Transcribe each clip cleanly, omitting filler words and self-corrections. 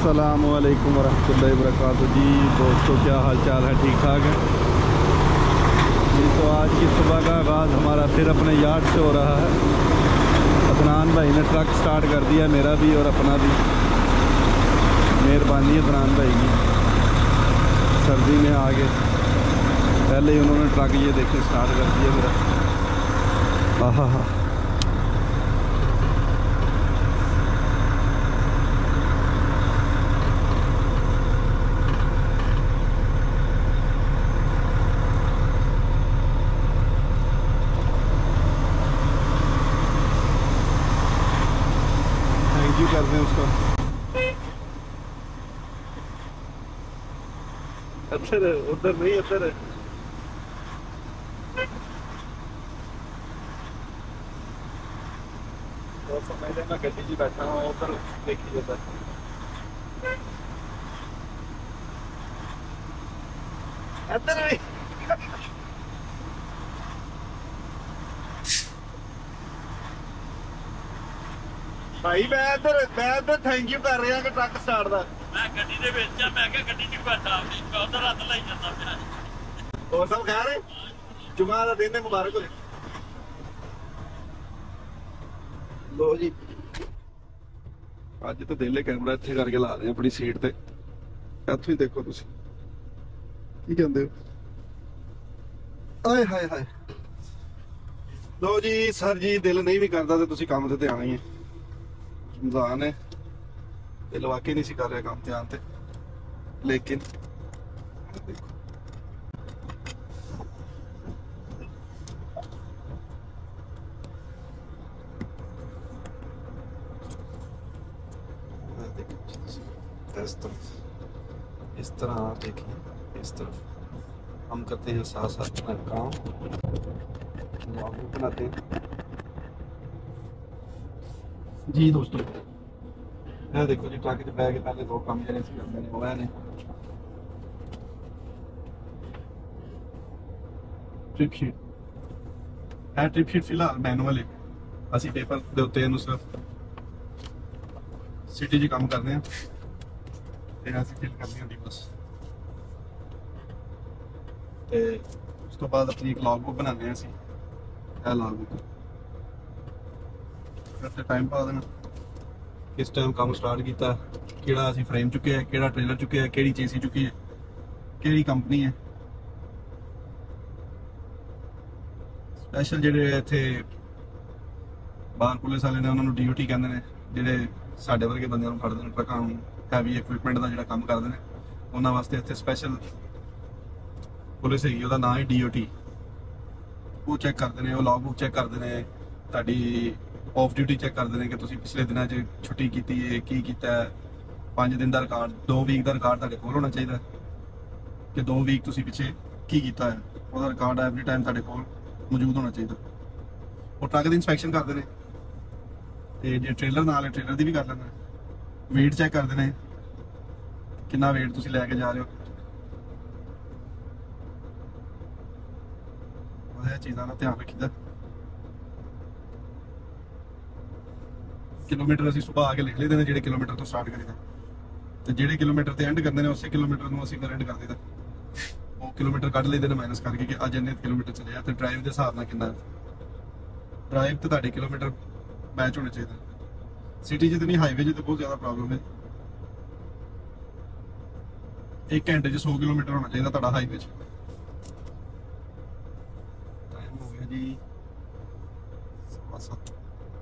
अस्सलामुअलैकुम वरहमतुल्लाहि वबरकातुहू। जी दोस्तों, क्या हाल चाल है? ठीक ठाक है जी। तो आज की सुबह का आगाज़ हमारा फिर अपने यार्ड से हो रहा है। अदनान भाई ने ट्रक स्टार्ट कर दिया, मेरा भी और अपना भी। मेहरबानी अदनान भाई की, सर्दी में आगे पहले ही उन्होंने ट्रक ये देखें स्टार्ट कर दिया मेरा। हाँ हाँ। थैंक यू कर दें उसका। अच्छा उधर नहीं, उधर तो समझ लेना गड्डी जी बैठा हुआ उधर देखिए उधर। इधर भी भाई मैं इधर थैंक यू कर रहा कि ट्रक स्टार्ट दा। मैं गड्डी दे विच आ, मैं क्या गड्डी च बैठा मैं उधर हत्थ लाई ਜਾਂਦਾ ਪਿਆ। और सब खैर है? जुमा दा दिन मुबारक होए। लो जी, ਅੱਜ तो दिले कैमरा ਇੱਥੇ करके ला रहे अपनी सीट ਤੇ। ਇੱਥੋਂ ही देखो ਤੁਸੀਂ ਕੀ ਕਹਿੰਦੇ हो। आए हाय हाय। लो जी सर जी, दिल नहीं भी करता तो ਤੁਸੀਂ ਕੰਮ ਤੇ ਆਣਾ ही है। रमजान है, दिल वाकई नहीं सी कर रहा काम ध्यान ते, लेकिन देखो इस तरह आप देखिए, इस तरफ हम करते हैं साथ साथ अपना काम लागू बनाते हैं। जी दोस्तों, ये देखो जी ट्रक च बह के पहले दो काम जने करते हैं वो ने ट्रिप शीट है। ट्रिप शीट फिलहाल मैनुअल है, असं पेपर के उत्ते सिर्फ सिटी च काम करते हैं फिल करनी होती बस। तो उस तो बाद अपनी एक लॉग बुक बनाने असी, लॉग बुक करते टाइम पा देना किस टाइम काम स्टार्ट किया, केड़ा असी फ्रेम चुके हैं, केड़ा ट्रेलर चुके हैं, केड़ी चेसी चुकी है, केड़ी कंपनी है। स्पैशल जेडे इत्थे बाहर पुलिस वाले ने उन्होंने DOT कहते हैं, जेडे साडे वर्गे बंदे नूं फड़दे ने ट्रकां नूं हैवी इक्विपमेंट का जिहड़ा काम करदे ने, उन्हां वास्ते इत्थे स्पैशल पुलिस हैगी, उहदा नाम है DOT। वो चैक करते हैं, वो लॉग बुक चैक करते हैं, तुहाडी ऑफ ड्यूटी चैक करते हैं कि तुसीं पिछले दिनों छुट्टी की है, की कीता है। 5 दिन का रिकॉर्ड, 2 वीक का रिकॉर्ड तुहाडे कोल होना चाहिए कि 2 वीक तुसीं पिछे की कीता है, उसका रिकॉर्ड एवरी टाइम तुहाडे कोल मौजूद होना चाहिए। वो ट्रक की इंस्पैक्शन करते हैं, तो जो ट्रेलर नाल है ट्रेलर की भी कर लेना। वेट चैक करते हैं, कितना वेट तुसीं लैके जा रहे हो। यह चीज़ों का ध्यान रखीदा। किलोमीटर असीं सुबह आके लिख लेते हैं, जो किलोमीटर तो स्टार्ट करीदा, तो जो किलोमीटर से एंड करते हैं उस किलोमीटर को असीं फिर एंड कर दीदा। वो किलोमीटर कढ़ लेते हैं माइनस करके कि अज इन्ने किलोमीटर चले, तो ड्राइव के हिसाब नाल कितना ड्राइव तो तुहाडे किलोमीटर मैच होने चाहिए। सिटी च तो नहीं, हाईवे च तो बहुत ज़्यादा प्रॉब्लम है। 1 घंटे 100 किलोमीटर होना चाहिए तुहाडा हाईवे च। टाइम हो गया जी 7:15।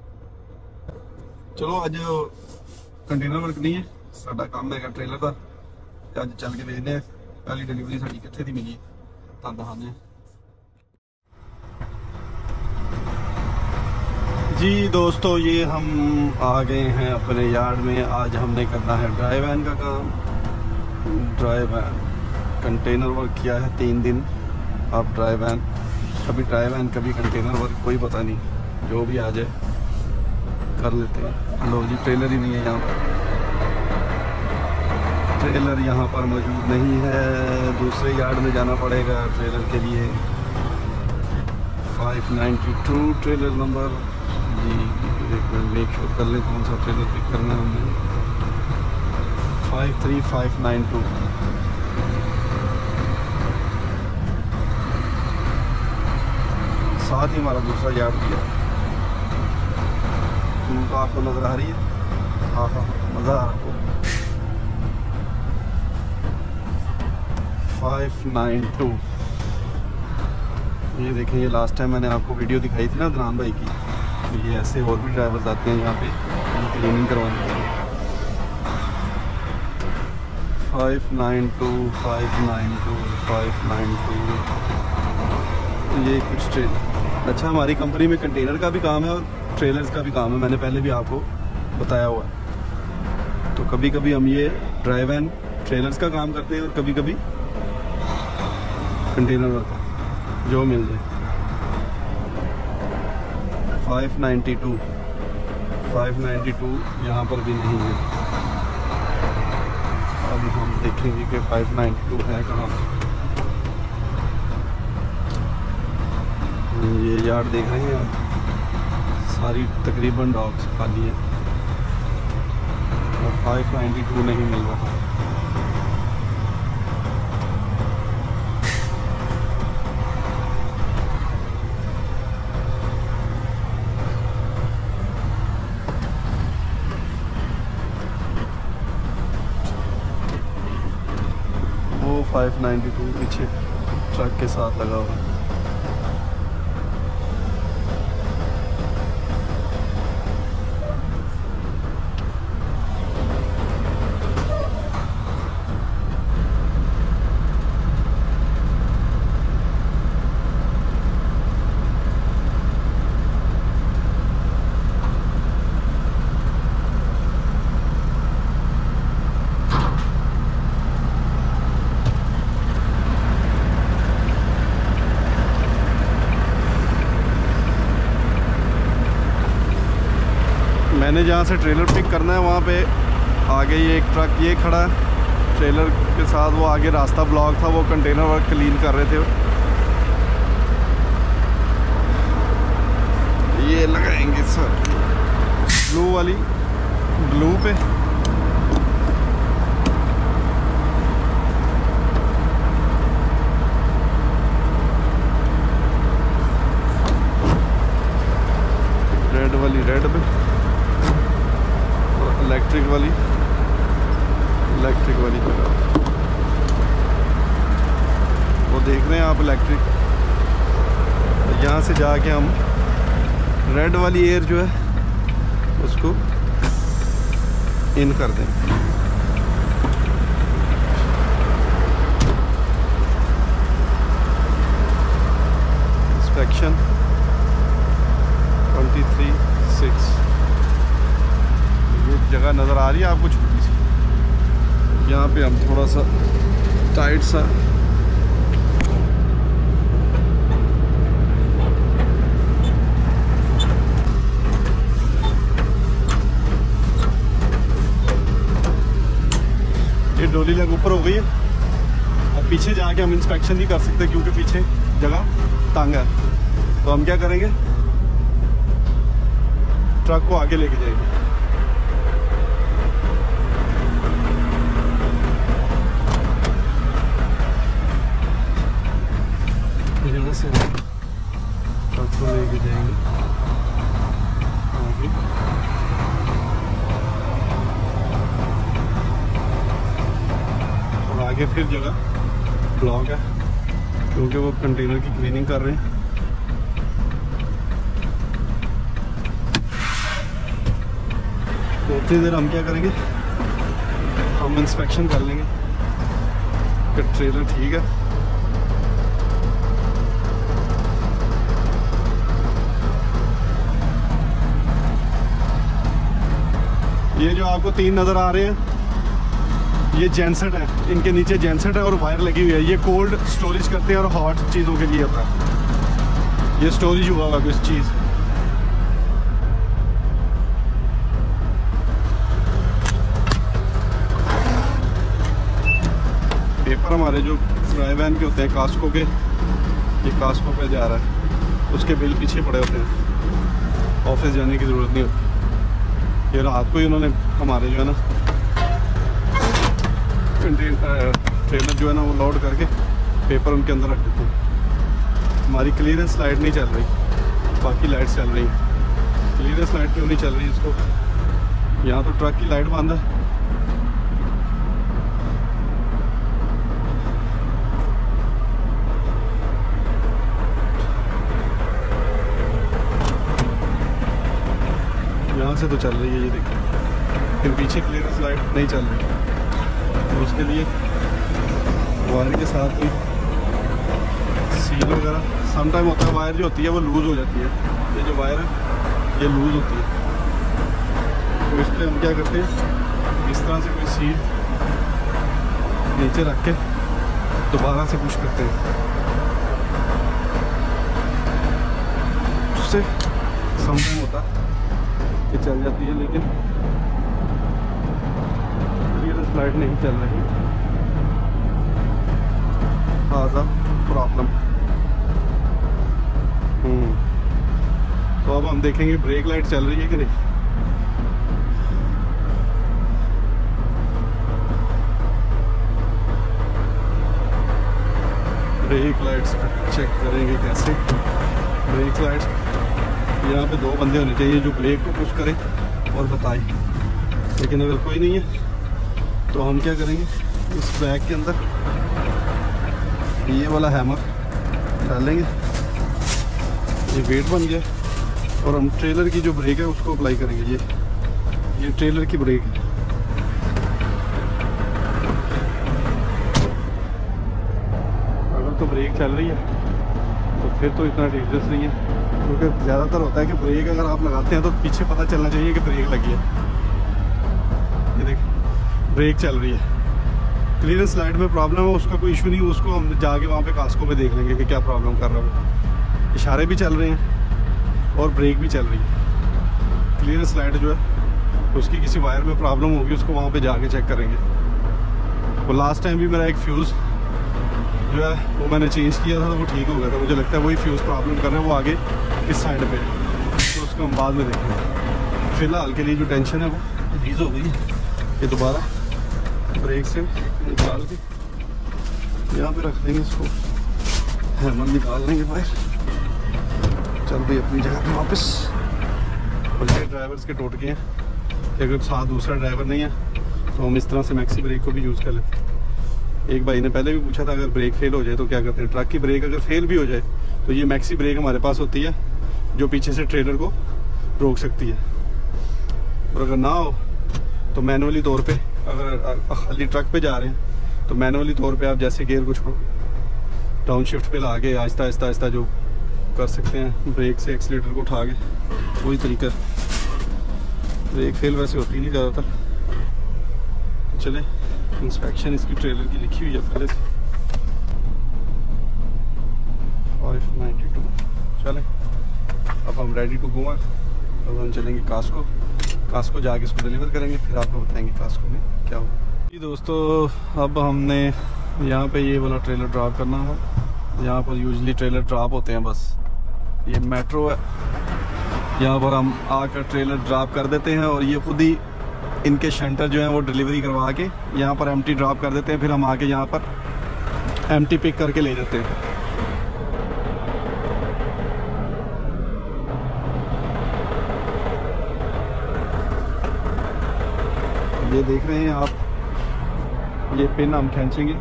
चलो अज कंटेनर वर्क नहीं है, साडा काम है ट्रेलर का। अज चल के देखते हैं पहली डिलीवरी साडी कित्थे दी मिली, तुहानूं दिखाने जी। दोस्तों, ये हम आ गए हैं अपने यार्ड में। आज हमने करना है ड्राई वैन का काम। ड्राई वैन कंटेनर वर्क किया है 3 दिन। अब ड्राई वैन, कभी ड्राई वैन कभी कंटेनर वर्क, कोई पता नहीं, जो भी आ जाए कर लेते हैं। लो जी, ट्रेलर ही नहीं है यहाँ पर, ट्रेलर यहाँ पर मौजूद नहीं है, दूसरे यार्ड में जाना पड़ेगा ट्रेलर के लिए। 592 ट्रेलर नंबर जी। एक मिनट मेक श्योर कर लें कौन सा ट्रेलर पिक करना है हमने। 53592। साथ ही हमारा दूसरा यार्ड भी है। तो आपको नजर आ रही है? हाँ हाँ, मज़ा आ रहा है। 592। ये देखें, ये लास्ट टाइम मैंने आपको वीडियो दिखाई थी ना अदनान भाई की। ये ऐसे और भी ड्राइवर्स आते हैं यहाँ पे क्लीनिंग करवाने के लिए। 592 592 592। ये कुछ ट्रेलर, अच्छा हमारी कंपनी में कंटेनर का भी काम है और ट्रेलर्स का भी काम है, मैंने पहले भी आपको बताया हुआ है। तो कभी कभी हम ये ड्राइव एंड ट्रेलर्स का काम करते हैं और कभी कभी कंटेनर वर्क, जो मिल जाए। 592 592 यहाँ पर भी नहीं है। अभी हम देखेंगे कि 592 है कहाँ। ये यार्ड देख रहे हैं आप, सारी तकरीबन डॉग्स खाली है और 592 नहीं मिल रहा। वो 592 पीछे ट्रक के साथ लगा हुआ है। मैंने जहाँ से ट्रेलर पिक करना है वहाँ पे आगे ये एक ट्रक ये खड़ा है ट्रेलर के साथ। वो आगे रास्ता ब्लॉक था, वो कंटेनर वर्क क्लीन कर रहे थे। ये लगाएंगे सर ब्लू वाली, ब्लू पे रेड वाली रेड पे, इलेक्ट्रिक वाली वो देख रहे हैं आप इलेक्ट्रिक। यहाँ से जाके हम रेड वाली एयर जो है उसको इन कर दें। इंस्पेक्शन 23/6। ये जगह नज़र आ रही है आपको छोटी सी, यहाँ पे हम थोड़ा सा टाइट सा ये डोली लग ऊपर हो गई है। अब पीछे जाके हम इंस्पेक्शन नहीं कर सकते क्योंकि पीछे जगह तंग है। तो हम क्या करेंगे, ट्रक को आगे लेके जाएंगे। यहाँ से ट्रक को लेके जाएंगे आगे। और आगे फिर जगह ब्लॉक है क्योंकि वो कंटेनर की क्लीनिंग कर रहे हैं। तो उतनी देर हम क्या करेंगे, हम इंस्पेक्शन कर लेंगे कि ट्रेलर ठीक है। ये जो आपको 3 नज़र आ रहे हैं ये जेनसेट है, इनके नीचे जेनसेट है और वायर लगी हुई है। ये कोल्ड स्टोरेज करते हैं और हॉट चीज़ों के लिए होता है। ये स्टोरेज हुआ हुआ कुछ चीज़। पेपर हमारे जो ड्राई वैन के होते हैं कास्को के, ये कास्को पे जा रहा है, उसके बिल पीछे पड़े होते हैं, ऑफिस जाने की ज़रूरत नहीं होती। ये रात को ही उन्होंने हमारे जो है ना ट्रेलर जो है ना वो लोड करके पेपर उनके अंदर रख देते हैं। हमारी क्लियरेंस लाइट नहीं चल रही, बाकी लाइट्स चल रही हैं। क्लियरेंस लाइट क्यों नहीं चल रही इसको? यहाँ तो ट्रक की लाइट बंद है। यहाँ से तो चल रही है, ये देखिए, फिर पीछे क्लियरेंस लाइट नहीं चल रही। तो उसके लिए वायर के साथ कोई सील वगैरह समटाइम होता है, वायर जो होती है वो लूज़ हो जाती है। ये जो वायर है ये लूज़ होती है, तो इसलिए हम क्या करते हैं, इस तरह से कोई सील नीचे रख के दोबारा से पुश करते हैं, उससे समटाइम होता है कि चल जाती है, लेकिन क्लियरेंस लाइट नहीं चल रही। प्रॉब्लम। तो अब हम देखेंगे ब्रेक लाइट चल रही है कि नहीं। ब्रेक लाइट्स चेक करेंगे कैसे। ब्रेक लाइट्स यहाँ पे 2 बंदे होने चाहिए जो ब्रेक को पुश करें और बताएं, लेकिन अगर कोई नहीं है तो हम क्या करेंगे, इस बैग के अंदर ये वाला हैमर डालेंगे, ये वेट बन गया, और हम ट्रेलर की जो ब्रेक है उसको अप्लाई करेंगे। ये ट्रेलर की ब्रेक है। अगर तो ब्रेक चल रही है तो फिर तो इतना डेंजरस नहीं है, क्योंकि ज़्यादातर होता है कि ब्रेक अगर आप लगाते हैं तो पीछे पता चलना चाहिए कि ब्रेक लगी है। ये देख, ब्रेक चल रही है। क्लियरेंस लाइट में प्रॉब्लम है, उसका कोई इशू नहीं, उसको हम जाके वहाँ पे कास्को में देख लेंगे कि क्या प्रॉब्लम कर रहा है। इशारे भी चल रहे हैं और ब्रेक भी चल रही है। क्लियरेंस लाइट जो है उसकी किसी वायर में प्रॉब्लम होगी, उसको वहाँ पे जाके चेक करेंगे। वो लास्ट टाइम भी मेरा एक फ्यूज़ जो है वो मैंने चेंज किया था, तो वो ठीक हो गया था। मुझे लगता है वही फ्यूज़ प्रॉब्लम कर रहे हैं, वो आगे इस साइड पे, तो उसको हम बाद में देखेंगे। फिलहाल के लिए जो टेंशन है वो रिलीज़ हो गई है। ये दोबारा ब्रेक से निकाल के यहाँ पे रख देंगे, इसको हैमर निकाल देंगे बाहर। चल भाई अपनी जगह पे वापस। और ये ड्राइवर्स के टोटके हैं कि अगर साथ दूसरा ड्राइवर नहीं है तो हम इस तरह से मैक्सी ब्रेक को भी यूज़ कर लेते हैं। एक भाई ने पहले भी पूछा था अगर ब्रेक फेल हो जाए तो क्या करते हैं। ट्रक की ब्रेक अगर फेल भी हो जाए तो ये मैक्सी ब्रेक हमारे पास होती है जो पीछे से ट्रेलर को रोक सकती है। और अगर ना हो तो मैनुअली तौर पे, अगर खाली ट्रक पे जा रहे हैं तो मैनुअली तौर पे आप जैसे गियर को छोड़ डाउन शिफ्ट पे ला के आहिस्ता आहिस्ता आहिस्ता जो कर सकते हैं, ब्रेक से एक्सीलेटर को उठा के, वही तरीका। ब्रेक फेल वैसे होती नहीं ज़्यादातर। तो चले, इंस्पेक्शन इसकी ट्रेलर की लिखी हुई है पहले से 592। चले अब हम रेडी टू गो हैं। अब हम चलेंगे कास्को जाके इसको डिलीवर करेंगे, फिर आपको बताएंगे कास्को में क्या हो। जी दोस्तों, अब हमने यहाँ पे ये वाला ट्रेलर ड्रॉप करना है। यहाँ पर यूजुअली ट्रेलर ड्रॉप होते हैं, बस ये मेट्रो है, यहाँ पर हम आकर ट्रेलर ड्रॉप कर देते हैं और ये खुद ही इनके शंटर जो हैं वो डिलीवरी करवा के यहाँ पर एम्प्टी ड्रॉप कर देते हैं। फिर हम आके यहाँ पर एम्प्टी पिक करके ले जाते हैं। ये देख रहे हैं आप, ये पिन हम खींचेंगे,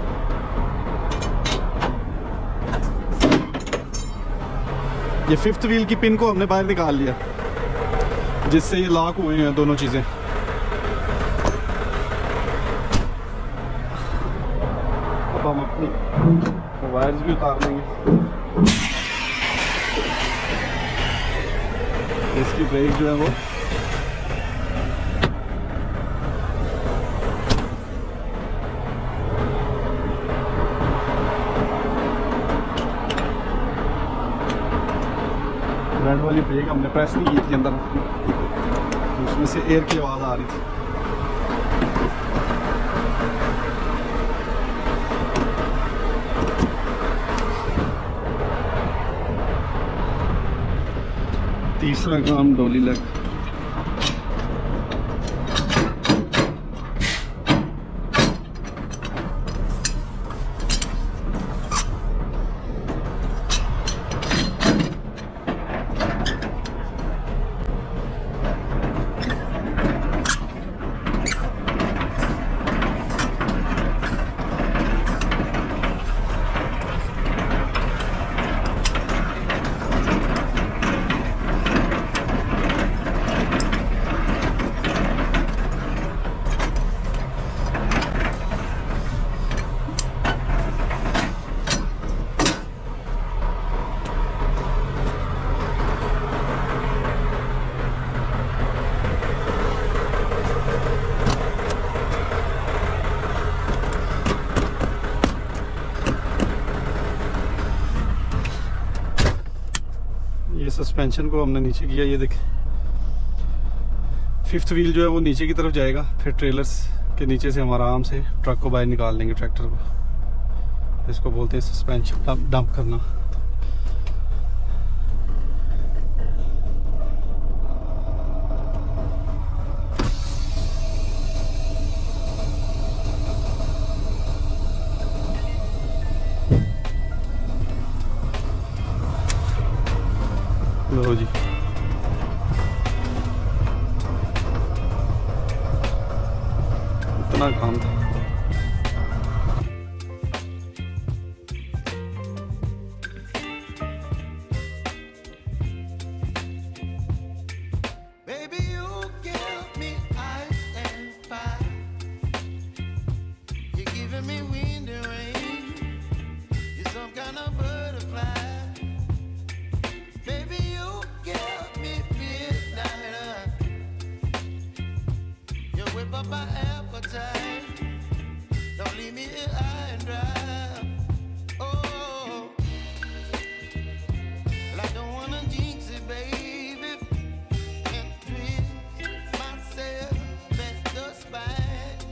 ये 5th व्हील की पिन को हमने बाहर निकाल लिया, जिससे ये लॉक हुए हैं दोनों चीज़ें। अब हम अपनी वायर्स भी उतार लेंगे। इसकी ब्रेक जो है वो रेड वाली ब्रेक हमने प्रेस नहीं की थी अंदर, तो उसमें से एयर की आवाज़ आ रही थी। तीसरा काम डोली लग। सस्पेंशन को हमने नीचे किया, ये देखें 5th व्हील जो है वो नीचे की तरफ जाएगा, फिर ट्रेलर्स के नीचे से हम आराम से ट्रक को बाहर निकाल लेंगे, ट्रैक्टर को। इसको बोलते हैं सस्पेंशन डंप करना। लो जी, इतना काम था। My appetite, don't leave me here high and dry. Oh, well, I don't wanna jinx it, baby, and twist myself at the spine.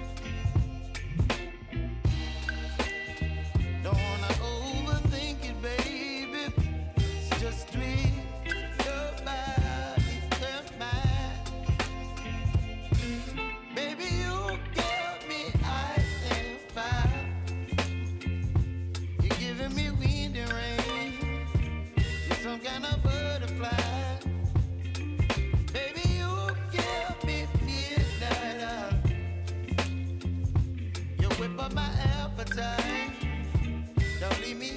Don't wanna overthink it, baby, it's just twist your body and mine. Baby, you give me ice and fire. You're giving me wind and rain. You're some kind of butterfly. Baby, you give me midnight. You whip up my appetite. Don't leave me